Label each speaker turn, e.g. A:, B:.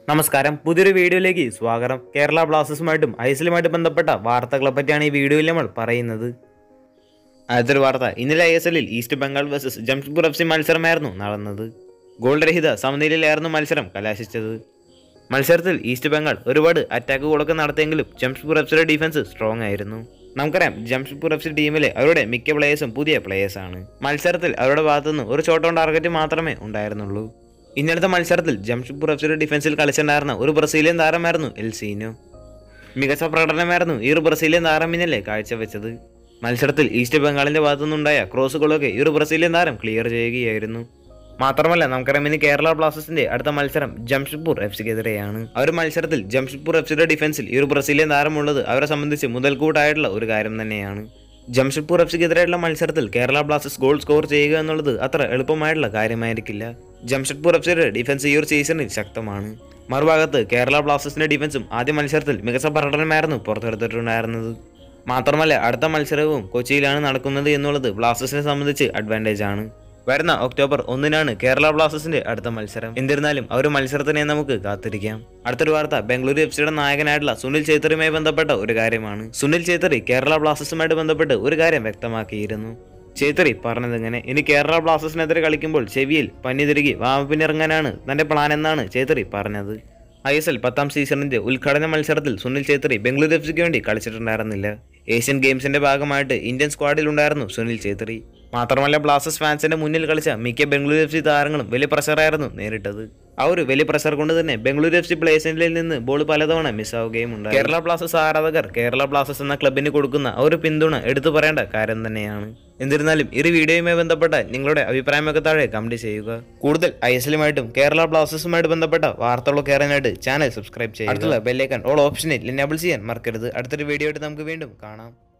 A: നമസ്കാരം, പുതിയൊരു വീഡിയോയിലേക്ക് സ്വാഗതം. കേരള ബ്ലാസ്റ്റേഴ്സുമായിട്ടും ഐഎസ്എല്ലുമായിട്ട് ബന്ധപ്പെട്ട വാർത്തകളെ പറ്റിയാണ് ഈ വീഡിയോയിൽ നമ്മൾ പറയുന്നത്. ആദ്യത്തെ വാർത്ത, ഇന്നലെ ഐഎസ്എല്ലിൽ East Bengal versus Jamshedpur F C മത്സരമായിരുന്നു നടന്നത്. ഗോൾ രഹിത സമനിലയിലായിരുന്നു മത്സരം കലാശിച്ചത്. മത്സരത്തിൽ ഈസ്റ്റ് ബംഗാൾ ഒരുപാട് അറ്റാക്കുകളൊക്കെ നടത്തിയെങ്കിലും ജംഷഡ്പൂർ എഫ് സിയുടെ ഡിഫൻസ് സ്ട്രോങ് ആയിരുന്നു. നമുക്കറിയാം, ജംഷഡ്പൂർ എഫ് സി ടീമിലെ അവരുടെ മിക്ക പ്ലേയേഴ്സും പുതിയ പ്ലേയേഴ്സാണ്. മത്സരത്തിൽ അവരുടെ ഭാഗത്തുനിന്ന് ഒരു ഷോട്ട് ഓൺ ടാർഗറ്റ് മാത്രമേ ഉണ്ടായിരുന്നുള്ളൂ. ഇന്നലത്തെ മത്സരത്തിൽ ജംഷഡ്പൂർ എഫ് സിയുടെ ഡിഫൻസിൽ കളിച്ചിട്ടുണ്ടായിരുന്ന ഒരു ബ്രസീലിയൻ താരമായിരുന്നു എൽസീനോ. മികച്ച പ്രകടനമായിരുന്നു ഈ ഒരു ബ്രസീലിയൻ താരം ഇന്നലെ കാഴ്ചവെച്ചത്. മത്സരത്തിൽ ഈസ്റ്റ് ബംഗാളിന്റെ ഭാഗത്തുനിന്നുണ്ടായ ക്രോസുകളൊക്കെ ഈ ഒരു ബ്രസീലിയൻ താരം ക്ലിയർ ചെയ്യുകയായിരുന്നു. മാത്രമല്ല, നമുക്കറിയാം, ഇനി കേരള ബ്ലാസ്റ്റേഴ്സിന്റെ അടുത്ത മത്സരം ജംഷഡ്പൂർ എഫ് സിക്കെതിരെയാണ്. ആ ഒരു മത്സരത്തിൽ ജംഷഡ്പൂർ എഫ് സിയുടെ ഡിഫൻസിൽ ഈ ഒരു ബ്രസീലിയൻ താരമുള്ളത് അവരെ സംബന്ധിച്ച് മുതൽക്കൂട്ടായിട്ടുള്ള ഒരു കാര്യം തന്നെയാണ്. ജംഷഡ്പൂർ എഫ് സിക്കെതിരെയുള്ള മത്സരത്തിൽ കേരള ബ്ലാസ്റ്റേഴ്സ് ഗോൾ സ്കോർ ചെയ്യുക എന്നുള്ളത് അത്ര എളുപ്പമായിട്ടുള്ള കാര്യമായിരിക്കില്ല. ജംഷഡ്പൂർ എഫ് സിയുടെ ഡിഫൻസ് ഈ ഒരു സീസണിൽ ശക്തമാണ്. മറുഭാഗത്ത് കേരള ബ്ലാസ്റ്റേഴ്സിന്റെ ഡിഫൻസും ആദ്യ മത്സരത്തിൽ മികച്ച പ്രകടനമായിരുന്നു പുറത്തെടുത്തിട്ടുണ്ടായിരുന്നത്. മാത്രമല്ല, അടുത്ത മത്സരവും കൊച്ചിയിലാണ് നടക്കുന്നത് എന്നുള്ളത് ബ്ലാസ്റ്റേഴ്സിനെ സംബന്ധിച്ച് അഡ്വാൻറ്റേജ് ആണ്. വരുന്ന ഒക്ടോബർ 1 കേരള ബ്ലാസ്റ്റേഴ്സിന്റെ അടുത്ത മത്സരം. എന്നിരുന്നാലും ആ ഒരു മത്സരത്തിനെ നമുക്ക് കാത്തിരിക്കാം. അടുത്തൊരു വാർത്ത, ബംഗളൂരു എഫ് സിയുടെ നായകനായിട്ടുള്ള സുനിൽ ഛേത്രിയുമായി ബന്ധപ്പെട്ട ഒരു കാര്യമാണ്. സുനിൽ ഛേത്രി കേരള ബ്ലാസ്റ്റേഴ്സുമായിട്ട് ബന്ധപ്പെട്ട് ഒരു കാര്യം വ്യക്തമാക്കിയിരുന്നു. ഛേത്രി പറഞ്ഞതെങ്ങനെ, ഇനി കേരള ബ്ലാസ്റ്റേഴ്സിനെതിരെ കളിക്കുമ്പോൾ ചെവിയിൽ പനി തിരുകി വാമപ്പിനിറങ്ങാനാണ് തന്റെ പ്ലാൻ എന്നാണ് ഛേത്രി പറഞ്ഞത്. ഐഎസ്എൽ 10ാം സീസണിന്റെ ഉദ്ഘാടന മത്സരത്തിൽ സുനിൽ ഛേത്രി ബംഗളൂരു എഫ് സിക്ക് വേണ്ടി കളിച്ചിട്ടുണ്ടായിരുന്നില്ല. ഏഷ്യൻ ഗെയിംസിന്റെ ഭാഗമായിട്ട് ഇന്ത്യൻ സ്ക്വാഡിൽ ഉണ്ടായിരുന്നു സുനിൽ ഛേത്രി. മാത്രമല്ല, ബ്ലാസ്റ്റേഴ്സ് ഫാൻസിന്റെ മുന്നിൽ കളിച്ച മിക്ക ബംഗളൂരു എഫ് സി താരങ്ങളും വലിയ പ്രഷറായിരുന്നു നേരിട്ടത്. ആ ഒരു വലിയ പ്രഷർ കൊണ്ട് തന്നെ ബംഗളൂരു എഫ് സി പ്ലേസിൽ നിന്ന് ബോൾ പലതവണ മിസ്സാവുകയും ഉണ്ടായി. കേരള ബ്ലാസ്റ്റേഴ്സ് ആരാധകർ കേരള ബ്ലാസ്റ്റേഴ്സ് എന്ന ക്ലബിന് കൊടുക്കുന്ന ആ ഒരു പിന്തുണ എടുത്തു പറയേണ്ട കാര്യം തന്നെയാണ്. എന്നിരുന്നാലും ഈ വീഡിയോയുമായി ബന്ധപ്പെട്ട നിങ്ങളുടെ അഭിപ്രായമൊക്കെ താഴെ കമന്റ് ചെയ്യുക. കൂടുതൽ ഐഎസ്എല്ലുമായിട്ടും കേരള ബ്ലാസ്റ്റേഴ്സുമായിട്ട് ബന്ധപ്പെട്ട വാർത്തകളൊക്കെ അറിയാനായിട്ട് ചാനൽ സബ്സ്ക്രൈബ് ചെയ്യുക. അടുത്തുള്ള ബെല്ലൈക്കൺ ഓൾ ഓപ്ഷനിൽ എനേബിൾ ചെയ്യാൻ മറക്കരുത്. അടുത്തൊരു വീഡിയോ ആയിട്ട് നമുക്ക് വീണ്ടും കാണാം.